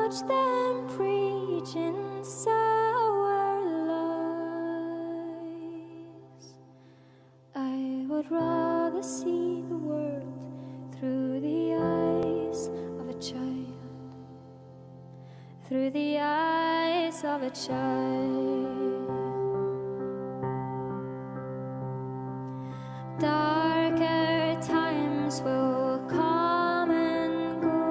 watch them preaching sour lies. I would rather see the world through the eyes of a child, through the eyes of a child. Darker times will come and go,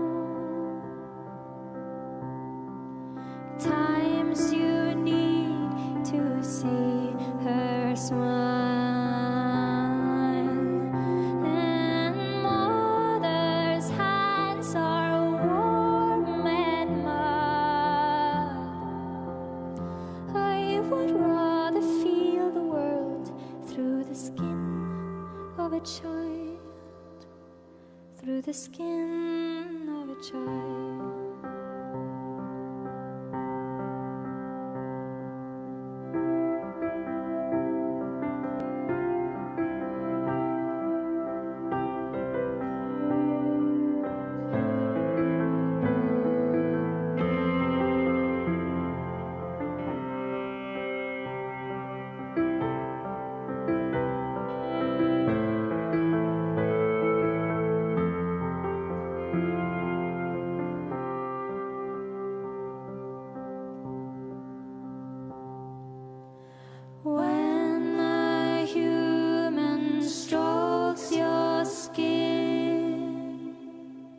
times you need to see her smile, and mother's hands are warm and mild. I would rather feel the world through the skin of a child, through the skin of a child. When a human strokes your skin,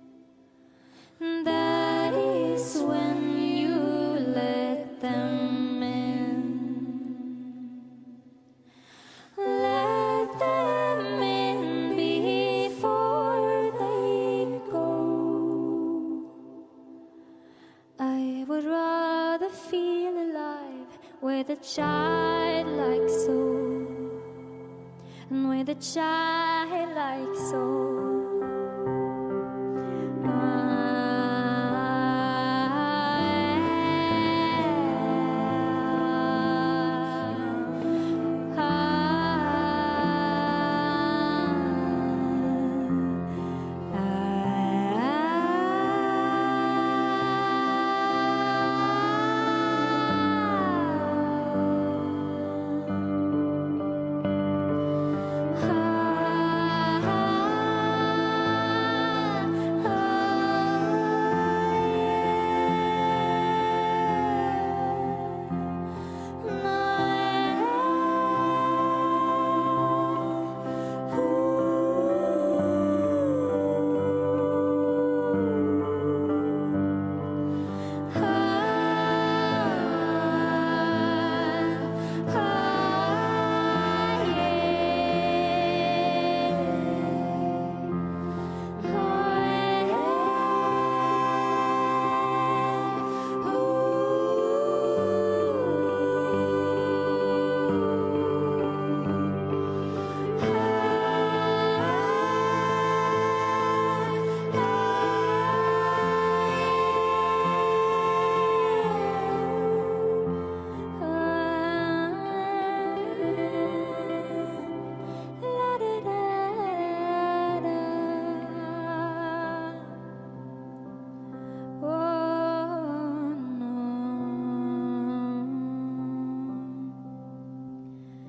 that is when you let them in. Let them in before they go. I would rather feel alive with a childlike soul, and with a childlike soul.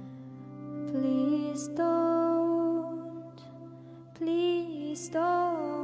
Please don't